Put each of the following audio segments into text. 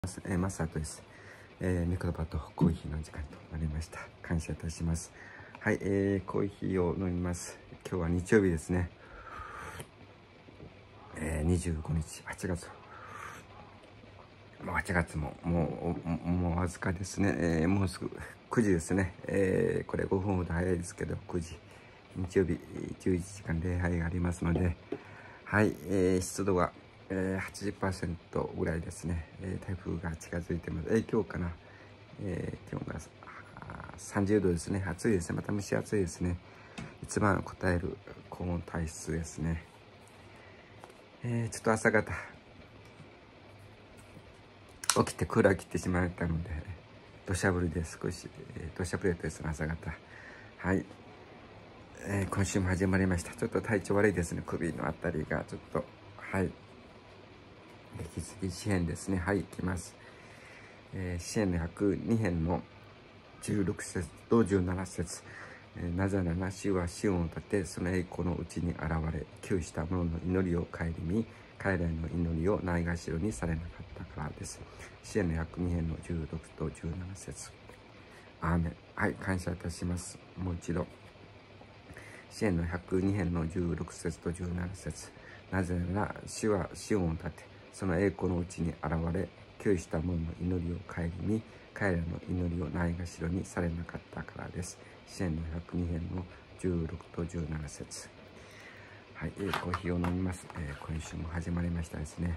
マサトです。ミコトバとコーヒーの時間となりました。感謝いたします。はい、コーヒーを飲みます。今日は日曜日ですね。25日、8月。もう8月ももうわずかですね。もうすぐ9時ですね。これ5分ほど早いですけど、9時。日曜日、11時間礼拝がありますので、はい、湿度が80% ぐらいですね。台風が近づいてます。影響かな。気温が30度ですね。暑いですね。また蒸し暑いですね。一番答える高温体質ですね。ちょっと朝方起きてクーラー切ってしまったので、土砂降りで少し、土砂降りですね、朝方。はい。今週も始まりました。ちょっと体調悪いですね。首のあたりがちょっと、はい。引き続き詩編ですね。はい、いきます。詩編の102編の16節と17節。なぜなら主はシオンを立て、その栄光のうちに現れ、窮した者の祈りを顧み、彼らの祈りをないがしろにされなかったからです。詩編の102編の16と17節。アーメン。はい、感謝いたします。もう一度。詩編の102編の16節と17節。なぜなら主はシオンを立て、その栄光のうちに現れ、窮した者の祈りを顧み、彼らの祈りをないがしろにされなかったからです。詩編の102編の16と17節。はい、コーヒーを飲みます。今週も始まりましたですね。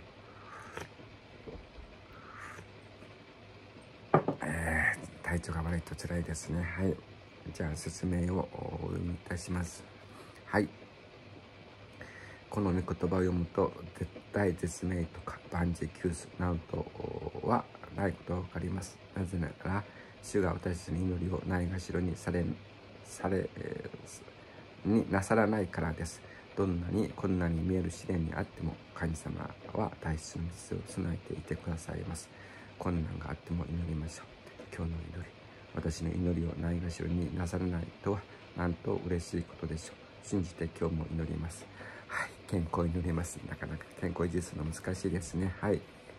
体調が悪いと辛いですね。はい。じゃあ説明をお読みいたします。はい。この御言葉を読むと、絶対絶命とか万事休すなどとはないことがわかります。なぜなら、主が私たちの祈りをないがしろになさらないからです。どんなに困難に見える試練にあっても、神様は大切な道を備えていてくださいます。困難があっても祈りましょう。今日の祈り、私の祈りをないがしろになさらないとは、なんと嬉しいことでしょう。信じて今日も祈ります。はい、健康を祈ります。なかなか健康維持するの難しいですね。はい。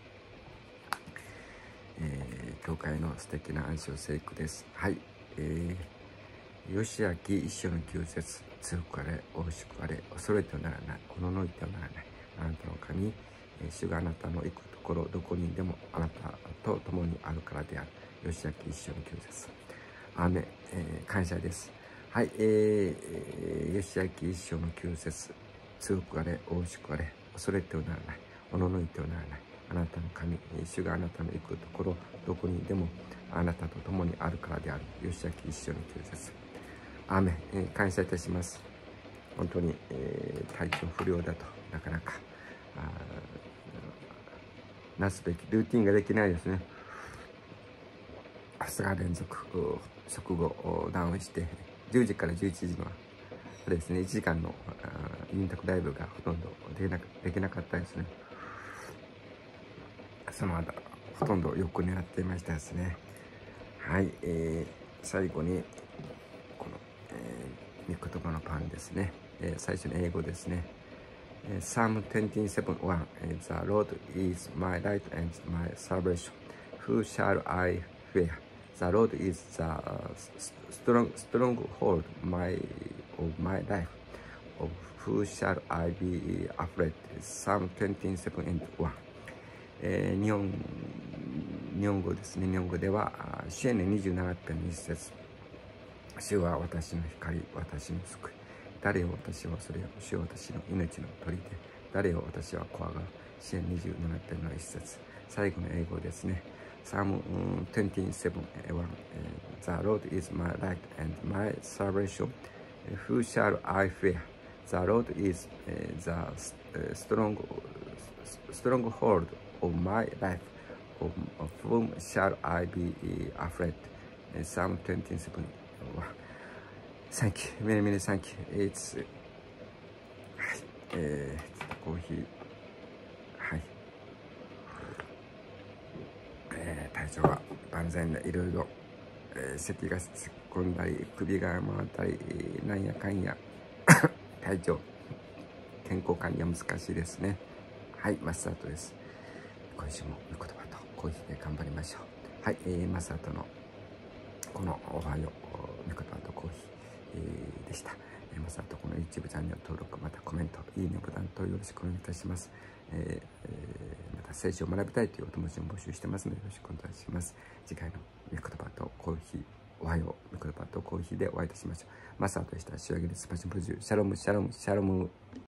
教会の素敵な暗唱聖句です。はい。よしあき一章の9節。強くあれ、大しくあれ、恐れてはならない、おののいてはならない。あなたの神、主があなたの行くところ、どこにでもあなたと共にあるからである。よしあき一章の9節。アーメン、感謝です。はい。よしあき一章の9節。強くあれ、大しくあれ、恐れてはならない、おののいてはならない。あなたの神、主があなたの行くところ、どこにでもあなたと共にあるからである。よしあき一章の9節。アーメン、感謝いたします。本当に、体調不良だとなかなかなすべきルーティンができないですね。2日連続食後ダウンして10時から11時のですね、1時間のインタクライブがほとんどできなかったですね。その後ほとんど横狙っていましたですね。はい、最後にこの、御言葉のパンですね。最初に英語ですね。Psalm 27:1 The Lord is my light and my salvation. Who shall I fear? The Lord is the stronghold of my life. Of who shall I be afraid? Psalm 27:1。日本語ですね。日本語では、詩編の27編の一節。主は私の光、私の救い。誰を私は恐れよ。主は私の命の砦。誰を私は怖がる。詩編27編の一節。最後の英語ですね。Psalm 27:1 The Lord is my light and my salvation. Who shall I fear? The Lord is the stronghold of my life. Of whom shall I be afraid? Psalm 27. Thank you. Many, many thank you. It's はい。コーヒー。はい。体調が万全でいろいろ、咳が突っ込んだり、首が回ったり、なんやかんや、体調、健康管理は難しいですね。はい、マスタートです。今週も御言葉とコーヒーで頑張りましょう。はい、マサトのこのおはようみことコーヒー、でした。マサトこの YouTube チャンネル登録、またコメント、いいねボタンとよろしくお願いいたします。また聖書を学びたいというお友達も募集してますのでよろしくお願いします。次回のみことばとコーヒー、おはようみことばとコーヒーでお会いいたしましょう。マサトでした。仕上げです。パチンプルジュ。シャロム、シャロム、シャロム。